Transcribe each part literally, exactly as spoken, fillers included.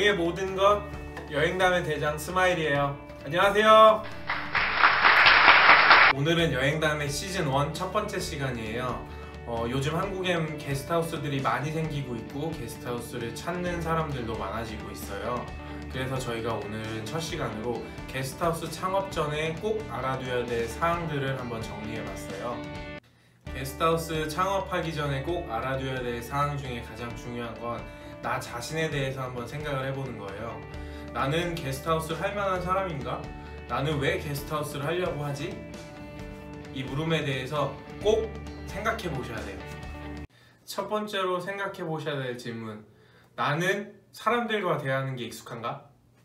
여행의 모든 것 여행담의 대장 스마일이에요. 안녕하세요. 오늘은 여행담의 시즌 일 첫 번째 시간이에요. 어, 요즘 한국엔 게스트하우스들이 많이 생기고 있고 게스트하우스를 찾는 사람들도 많아지고 있어요. 그래서 저희가 오늘 첫 시간으로 게스트하우스 창업 전에 꼭 알아둬야 될 사항들을 한번 정리해봤어요. 게스트하우스 창업하기 전에 꼭 알아둬야 될 사항 중에 가장 중요한 건 나 자신에 대해서 한번 생각을 해보는 거예요. 나는 게스트하우스를 할 만한 사람인가? 나는 왜 게스트하우스를 하려고 하지? 이 물음에 대해서 꼭 생각해 보셔야 돼요. 첫 번째로 생각해 보셔야 될 질문, 나는 사람들과 대하는 게 익숙한가?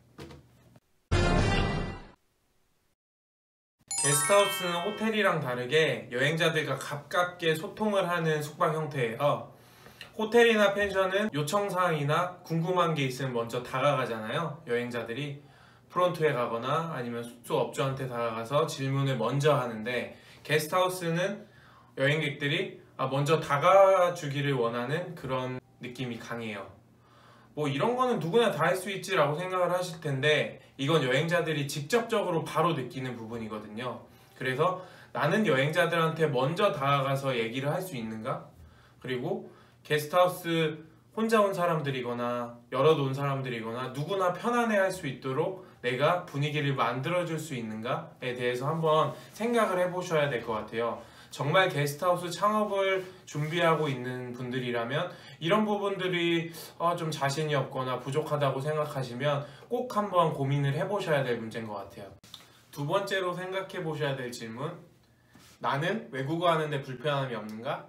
게스트하우스는 호텔이랑 다르게 여행자들과 가깝게 소통을 하는 숙박 형태예요. 호텔이나 펜션은 요청사항이나 궁금한 게 있으면 먼저 다가가잖아요. 여행자들이 프론트에 가거나 아니면 숙소 업주한테 다가가서 질문을 먼저 하는데, 게스트하우스는 여행객들이 먼저 다가주기를 원하는 그런 느낌이 강해요. 뭐 이런 거는 누구나 다 할 수 있지 라고 생각을 하실 텐데, 이건 여행자들이 직접적으로 바로 느끼는 부분이거든요. 그래서 나는 여행자들한테 먼저 다가가서 얘기를 할 수 있는가? 그리고 게스트하우스 혼자 온 사람들이거나 여럿 온 사람들이거나 누구나 편안해 할 수 있도록 내가 분위기를 만들어줄 수 있는가에 대해서 한번 생각을 해보셔야 될 것 같아요. 정말 게스트하우스 창업을 준비하고 있는 분들이라면 이런 부분들이 좀 자신이 없거나 부족하다고 생각하시면 꼭 한번 고민을 해보셔야 될 문제인 것 같아요. 두 번째로 생각해 보셔야 될 질문, 나는 외국어 하는데 불편함이 없는가?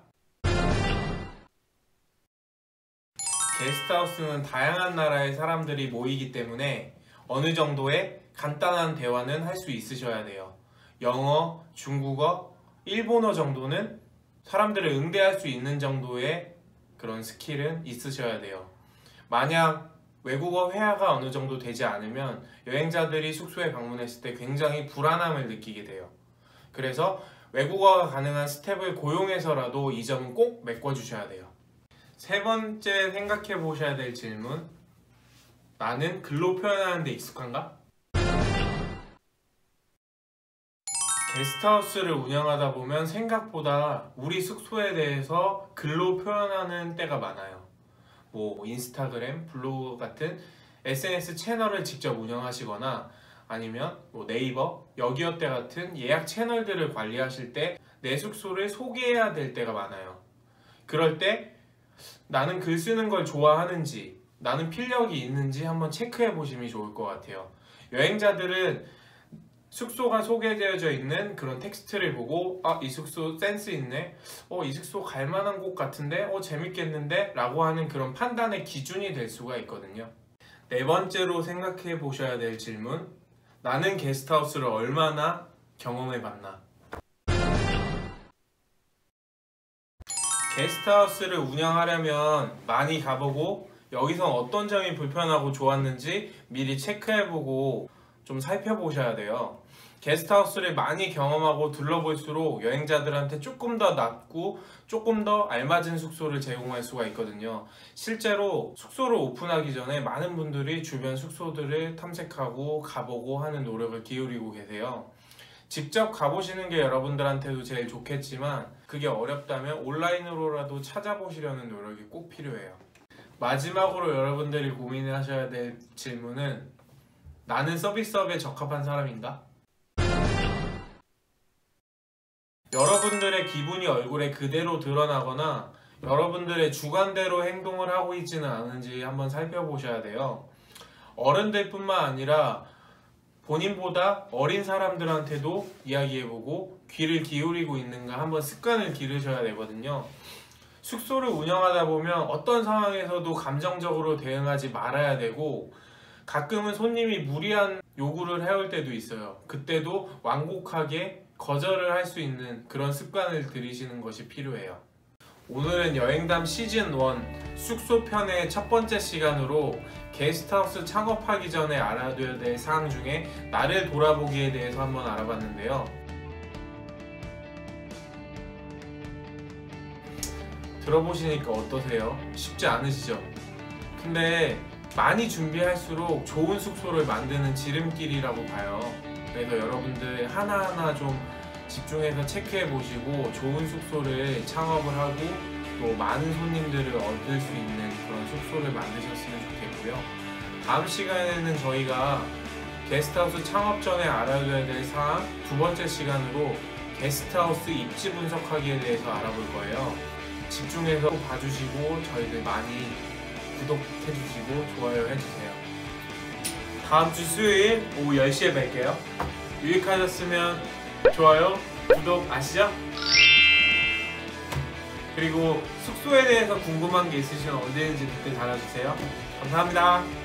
게스트하우스는 다양한 나라의 사람들이 모이기 때문에 어느 정도의 간단한 대화는 할 수 있으셔야 돼요. 영어, 중국어, 일본어 정도는 사람들을 응대할 수 있는 정도의 그런 스킬은 있으셔야 돼요. 만약 외국어 회화가 어느 정도 되지 않으면 여행자들이 숙소에 방문했을 때 굉장히 불안함을 느끼게 돼요. 그래서 외국어가 가능한 스텝을 고용해서라도 이 점은 꼭 메꿔주셔야 돼요. 세 번째 생각해 보셔야 될 질문, 나는 글로 표현하는 데 익숙한가? 게스트하우스를 운영하다 보면 생각보다 우리 숙소에 대해서 글로 표현하는 때가 많아요. 뭐 인스타그램, 블로그 같은 에스엔에스 채널을 직접 운영하시거나 아니면 뭐 네이버, 여기어때 같은 예약 채널들을 관리하실 때 내 숙소를 소개해야 될 때가 많아요. 그럴 때 나는 글 쓰는 걸 좋아하는지, 나는 필력이 있는지 한번 체크해 보시면 좋을 것 같아요. 여행자들은 숙소가 소개되어져 있는 그런 텍스트를 보고 아, 이 숙소 센스 있네, 어, 이 숙소 갈만한 곳 같은데, 어, 재밌겠는데? 라고 하는 그런 판단의 기준이 될 수가 있거든요. 네 번째로 생각해 보셔야 될 질문, 나는 게스트하우스를 얼마나 경험해 봤나? 게스트하우스를 운영하려면 많이 가보고 여기서 어떤 점이 불편하고 좋았는지 미리 체크해보고 좀 살펴보셔야 돼요. 게스트하우스를 많이 경험하고 둘러볼수록 여행자들한테 조금 더 낫고 조금 더 알맞은 숙소를 제공할 수가 있거든요. 실제로 숙소를 오픈하기 전에 많은 분들이 주변 숙소들을 탐색하고 가보고 하는 노력을 기울이고 계세요. 직접 가보시는 게 여러분들한테도 제일 좋겠지만 그게 어렵다면 온라인으로라도 찾아보시려는 노력이 꼭 필요해요. 마지막으로 여러분들이 고민을 하셔야 될 질문은, 나는 서비스업에 적합한 사람인가? 여러분들의 기분이 얼굴에 그대로 드러나거나 여러분들의 주관대로 행동을 하고 있지는 않은지 한번 살펴보셔야 돼요. 어른들뿐만 아니라 본인보다 어린 사람들한테도 이야기해보고 귀를 기울이고 있는가 한번 습관을 기르셔야 되거든요. 숙소를 운영하다 보면 어떤 상황에서도 감정적으로 대응하지 말아야 되고, 가끔은 손님이 무리한 요구를 해올 때도 있어요. 그때도 완곡하게 거절을 할 수 있는 그런 습관을 들이시는 것이 필요해요. 오늘은 여행담 시즌 일 숙소 편의 첫 번째 시간으로 게스트하우스 창업하기 전에 알아둬야 될 사항 중에 나를 돌아보기에 대해서 한번 알아봤는데요. 들어보시니까 어떠세요? 쉽지 않으시죠? 근데 많이 준비할수록 좋은 숙소를 만드는 지름길이라고 봐요. 그래서 여러분들 하나하나 좀 집중해서 체크해 보시고 좋은 숙소를 창업을 하고 또 많은 손님들을 얻을 수 있는 그런 숙소를 만드셨으면 좋겠고요. 다음 시간에는 저희가 게스트하우스 창업 전에 알아둬야 될 사항 두 번째 시간으로 게스트하우스 입지 분석하기에 대해서 알아볼 거예요. 집중해서 봐주시고 저희들 많이 구독해주시고 좋아요 해주세요. 다음 주 수요일 오후 열 시에 뵐게요. 유익하셨으면 좋아요, 구독 아시죠? 그리고 숙소에 대해서 궁금한 게 있으시면 언제든지 댓글 달아주세요. 감사합니다.